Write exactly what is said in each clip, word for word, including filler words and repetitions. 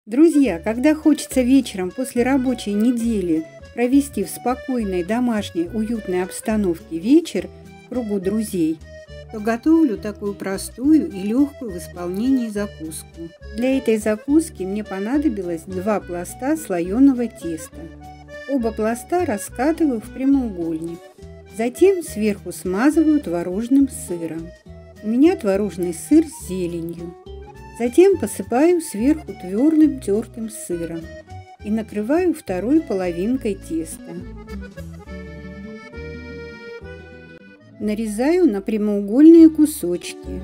Друзья, когда хочется вечером после рабочей недели провести в спокойной, домашней, уютной обстановке вечер в кругу друзей, то готовлю такую простую и легкую в исполнении закуску. Для этой закуски мне понадобилось два пласта слоеного теста. Оба пласта раскатываю в прямоугольник. Затем сверху смазываю творожным сыром. У меня творожный сыр с зеленью. Затем посыпаю сверху твердым тертым сыром и накрываю второй половинкой теста. Нарезаю на прямоугольные кусочки.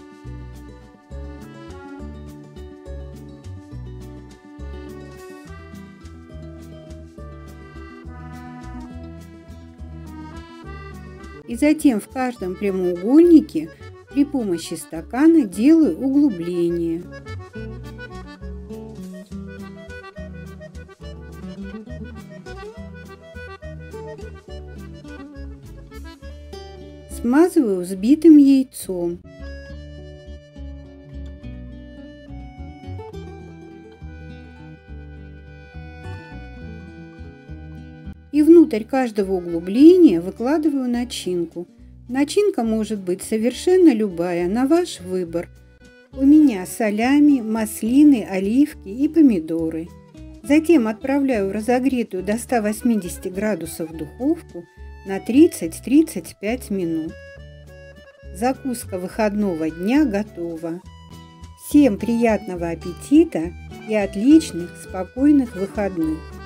И затем в каждом прямоугольнике при помощи стакана делаю углубление. Смазываю взбитым яйцом. И внутрь каждого углубления выкладываю начинку. Начинка может быть совершенно любая, на ваш выбор. У меня салями, маслины, оливки и помидоры. Затем отправляю в разогретую до ста восьмидесяти градусов духовку на тридцать-тридцать пять минут. Закуска выходного дня готова. Всем приятного аппетита и отличных, спокойных выходных!